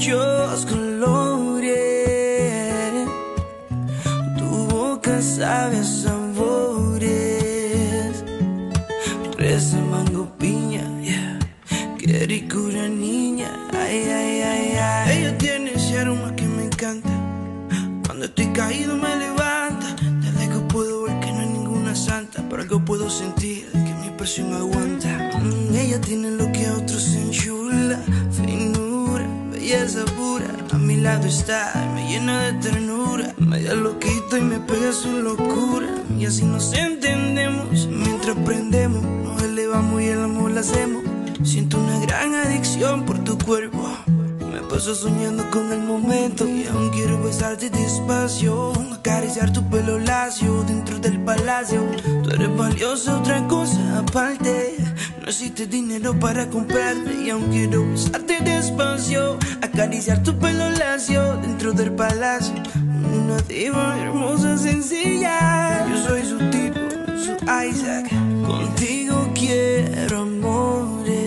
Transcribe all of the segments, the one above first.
muchos colores. Tu boca sabe a sabores. Fresa, mango, piña, yeah. Qué ricura, niña. Ay, ay, ay, ay. Ella tiene ese aroma que me encanta. Cuando estoy caído me levanta. De lejos puedo ver que no hay ninguna santa, pero algo puedo sentir que mi presión aguanta. Ella tiene lo que a otros se enchula. Finura, belleza pura. A mi lado está, me llena de ternura. Media loquita y me pega su locura. Y así nos entendemos. Mientras aprendemos, nos elevamos y el amor lo hacemos. Siento una gran adicción por tu cuerpo. Me paso soñando con el momento y aún quiero besarte despacio, acariciar tu pelo lacio dentro del palacio. Tú eres valiosa, otra cosa aparte. No existe dinero para comprarte y aún quiero besarte despacio, acariciar tu pelo lacio dentro del palacio. Una diva hermosa, sencilla. Yo soy su tipo, su Isaac. Contigo quiero amores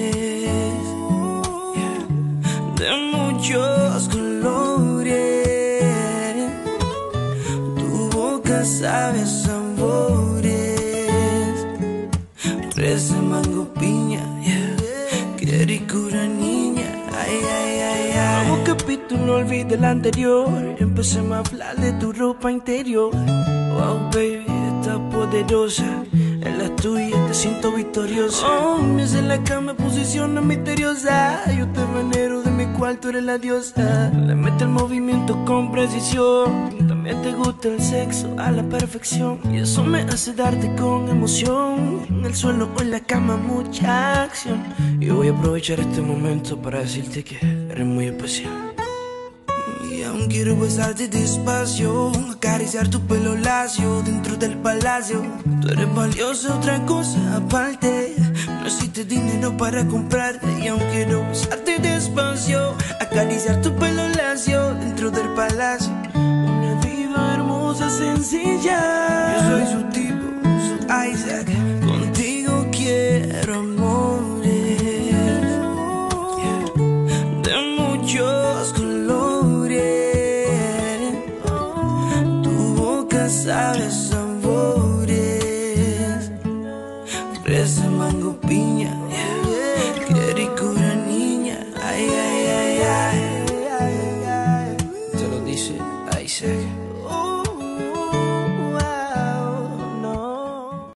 de muchos colores. Tu boca sabe a sabores. Fresa, mango, piña, yeah. Qué ricura, niña. Ay, ay, ay, ay. Vamos capítulo, no olvides el anterior. Empecemos a hablar de tu ropa interior. Wow, baby, estás poderosa. En la tuya te siento victoriosa. Oh, me hace en la cama posición misteriosa. Yo te venero de mi cuarto, eres la diosa. Le mete el movimiento con precisión. También te gusta el sexo a la perfección. Y eso me hace darte con emoción. En el suelo o en la cama mucha acción. Y voy a aprovechar este momento para decirte que eres muy especial. Y aún quiero besarte despacio, acariciar tu pelo lacio dentro del palacio. Tú eres valiosa, otra cosa aparte. No existe dinero para comprarte y aún quiero besarte despacio, acariciar tu pelo lacio dentro del palacio. Una diva hermosa, sencilla. Yo soy su tipo, su Isaac. Contigo quiero amores, yeah. De muchos colores. Tu boca sabe a sabores. Fresa, mango, piña, yeah. Qué ricura, niña. Ay, ay, ay, ay. Te lo dice Isaac.